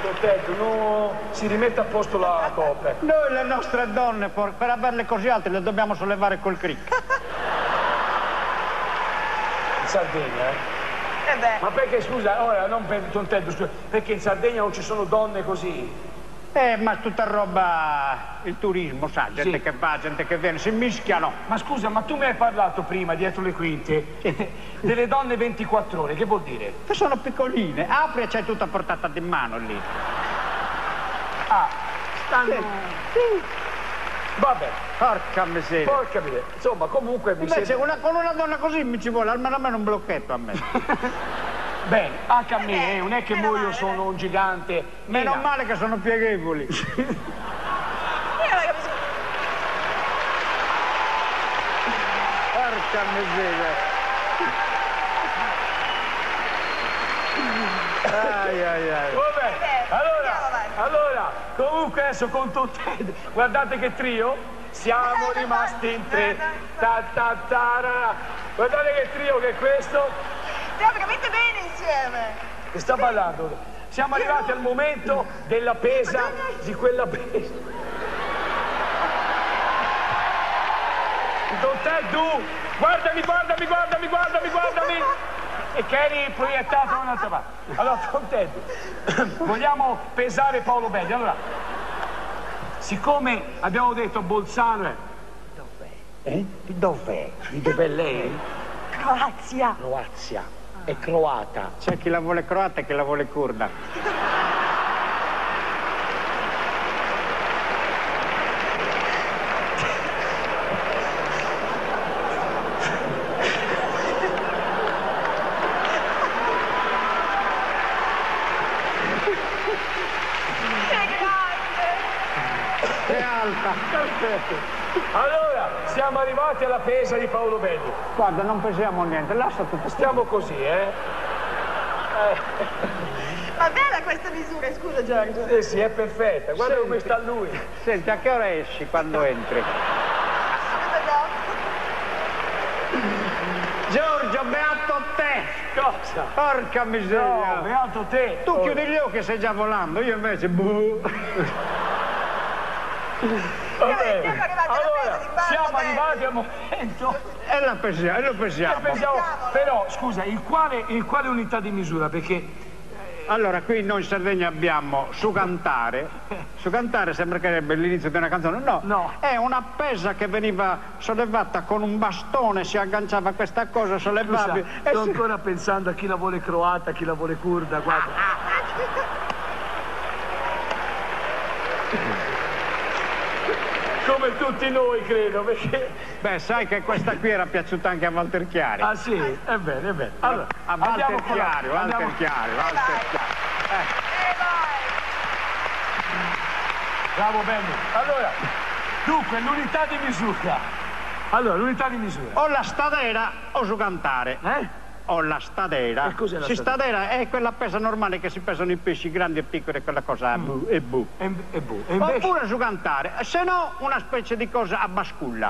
Ted, no, si rimette a posto la coppa. Noi le nostre donne, per averle così alte, le dobbiamo sollevare col crick. In Sardegna, Ma perché, scusa, ora non per Don Ted, scusa, perché in Sardegna non ci sono donne così? Ma tutta roba, il turismo, sa, gente che va, gente che viene, si mischiano. Ma scusa, ma tu mi hai parlato prima, dietro le quinte, delle donne 24 ore, che vuol dire? Che sono piccoline, apri e c'è tutta a portata di mano lì. Ah, stanno... Sì. Vabbè. Porca miseria. Porca miseria. Insomma, comunque mi invece sembra... con una donna così mi ci vuole almeno un blocchetto a me. Bene, anche a me, non è che io sono un gigante. Meno male che sono pieghevoli. Porca miseria. Ai ai ai. Vabbè, allora, comunque adesso con Don Ted, guardate che trio, siamo rimasti in tre. Guardate che trio che è questo. Stiamo veramente bene insieme. Che sta ballando? Siamo arrivati al momento della pesa di quella pesa. Don Ted, tu, guardami. E che eri proiettato da un'altra parte. Allora, Don Ted, vogliamo pesare Paolo Belli. Allora, siccome abbiamo detto Bolzano è... Dov'è? Dov'è? Di dov'è lei? Croazia. Croazia. È croata. C'è chi la vuole croata e chi la vuole curda. È alta. Perfetto. Allora, siamo arrivati alla pesa di Paolo Belli. Guarda, non pesiamo niente, lascia tutto. Stiamo così, Ma bella questa misura, scusa Giorgio. Sì, è perfetta. Guarda come sta lui. Senti, a che ora esci quando entri? Giorgio, beato te! Cosa? Porca miseria! No, beato te! Tu chiudi gli occhi e stai già volando, io invece... Vabbè. Allora, siamo arrivati al momento... E la pesiamo. Però, scusa, in quale unità di misura? Perché... Allora, qui noi in Sardegna abbiamo su cantare. Su cantare sembra che sarebbe l'inizio di una canzone. No, è una pesa che veniva sollevata con un bastone, si agganciava a questa cosa, sollevavi. Sto ancora pensando a chi la vuole croata, a chi la vuole curda, guarda. Come tutti noi, credo, perché... Beh, sai che questa qui era piaciuta anche a Walter Chiari. Ah, sì? È bene. Allora, a Walter Chiari. Bravo, Benny. Allora, dunque, l'unità di misura. O la stadera o su cantare. O la stadera. Che cos'è la stadera? È quella pesa normale che si pesano i pesci grandi e piccoli, quella cosa e bu. Oppure su cantare, se no una specie di cosa a basculla.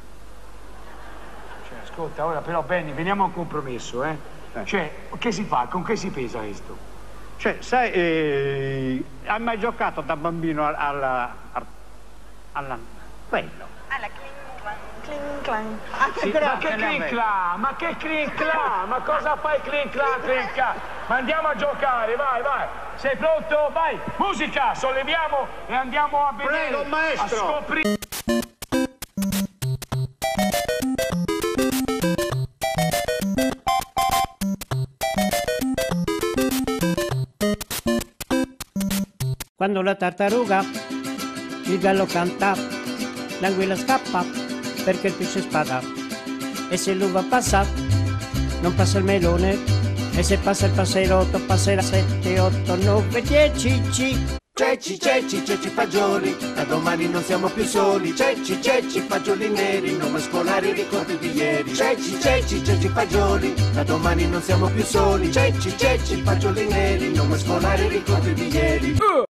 Cioè, ascolta, ora però Benny, veniamo a un compromesso, Cioè, che si fa? Con che si pesa questo? Cioè, sai, hai mai giocato da bambino alla quello? Alla cling clang. Ma che cling clang? Ma cosa fai cling clang? Ma andiamo a giocare, vai. Sei pronto? Vai, musica, solleviamo e andiamo a vedere. Prego, maestro. A scoprire. Quando la tartaruga, il gallo canta, l'anguilla scappa perché il pesce spada. E se l'uva passa, non passa il melone. E se passa il passerotto, passerà 7, 8, 9, 10, C. Ceci, fagioli, da domani non siamo più soli. Ceci, fagioli neri, non mescolare i ricordi di ieri. Ceci, fagioli, da domani non siamo più soli. Ceci, fagioli neri, non mescolare i ricordi di ieri.